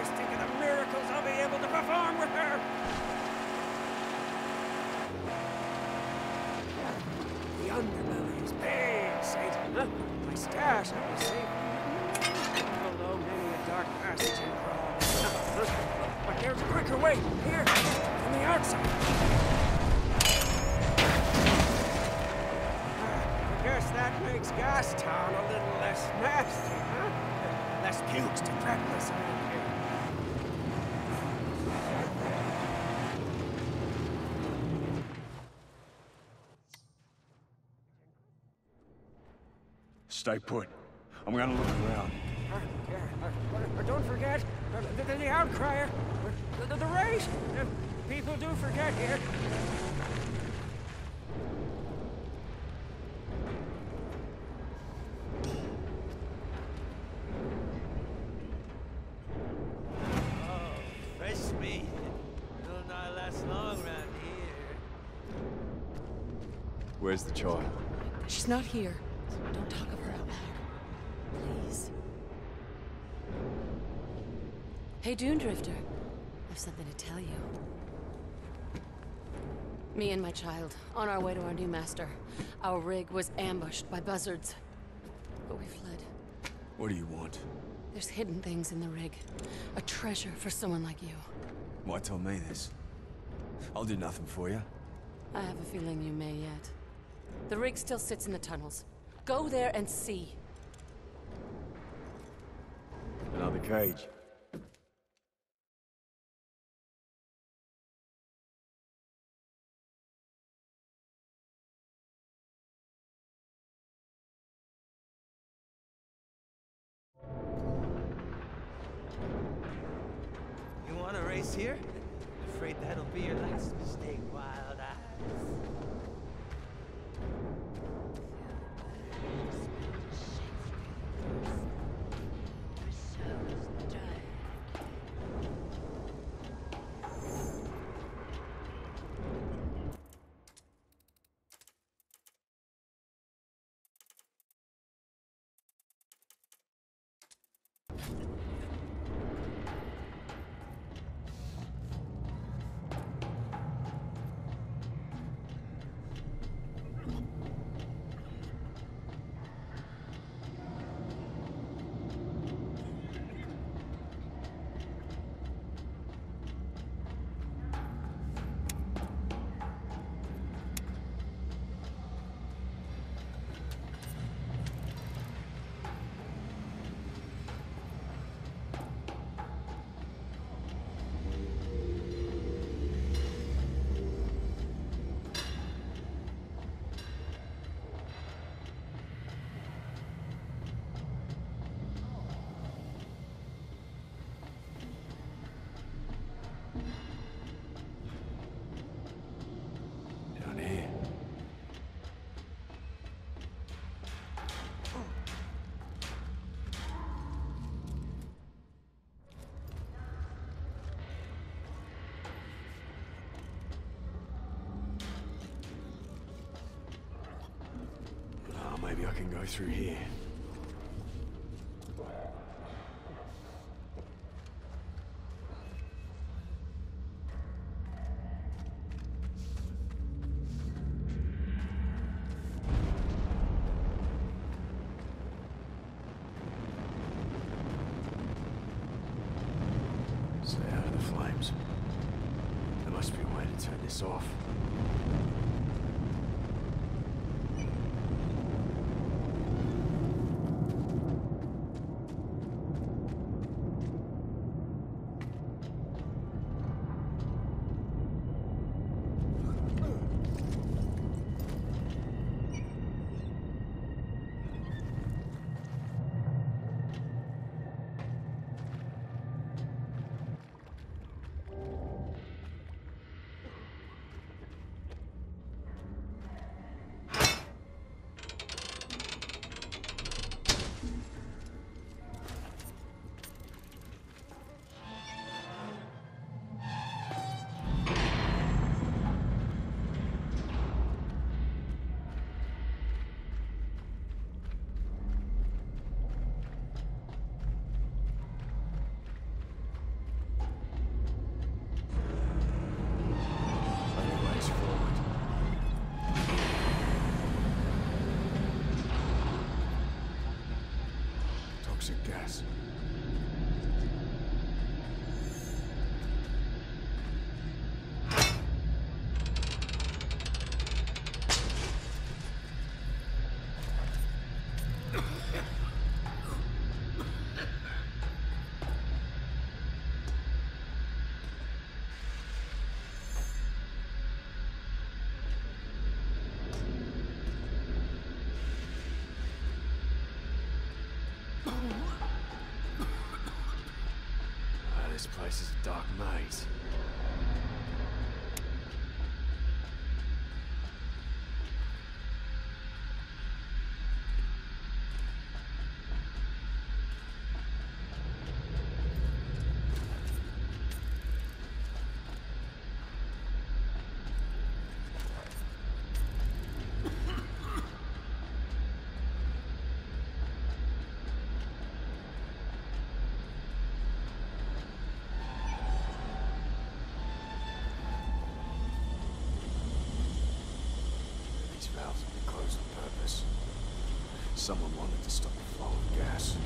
Just think of the miracles I'll be able to perform with her! The underbelly is big, Satan, huh? My stash, I will save below many a dark passage and crawl. But there's a quicker way, here, from the outside. I guess that makes Gastown a little less nasty, huh? Less pukes to practice around here. Stay put. I'm gonna look around. Don't forget, the outcrier, the race. People do forget here. Fresh meat. Will not last long around here. Where's the child? She's not here. Don't talk of her out loud. Please. Hey, Dune Drifter. I've something to tell you. Me and my child, on our way to our new master. Our rig was ambushed by buzzards. But we fled. What do you want? There's hidden things in the rig. A treasure for someone like you. Why tell me this? I'll do nothing for you. I have a feeling you may yet. The rig still sits in the tunnels. Go there and see. Another cage. You want to race here? Afraid that'll be your last mistake, Wild Eyes. Down here. Oh, maybe I can go through here. Stay out of the flames. There must be a way to turn this off. This place is a dark maze. These valves have been closed on purpose. Someone wanted to stop the flow of gas.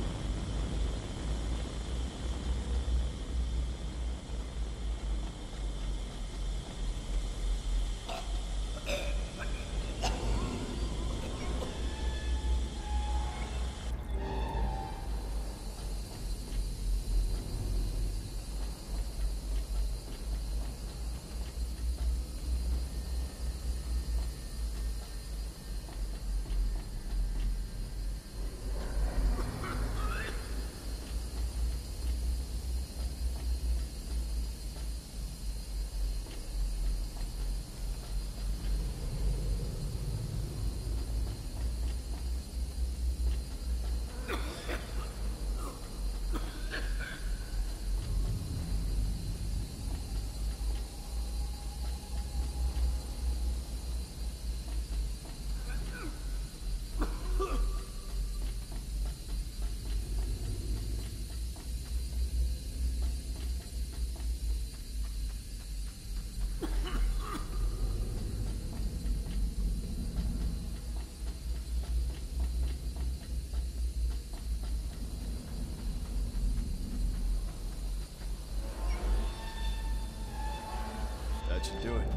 That should do it.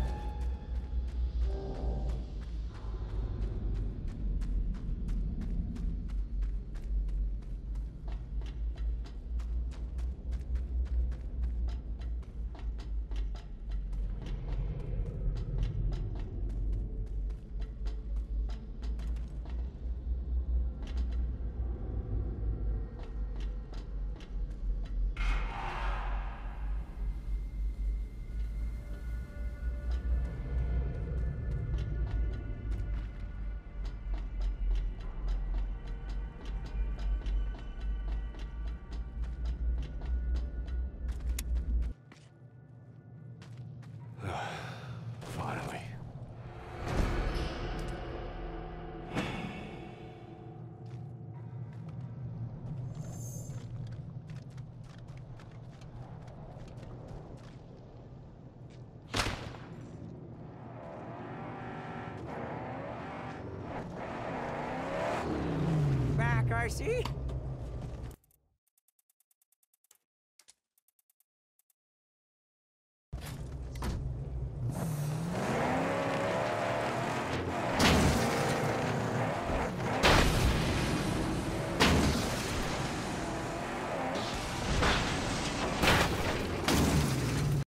Finally. Back, RC?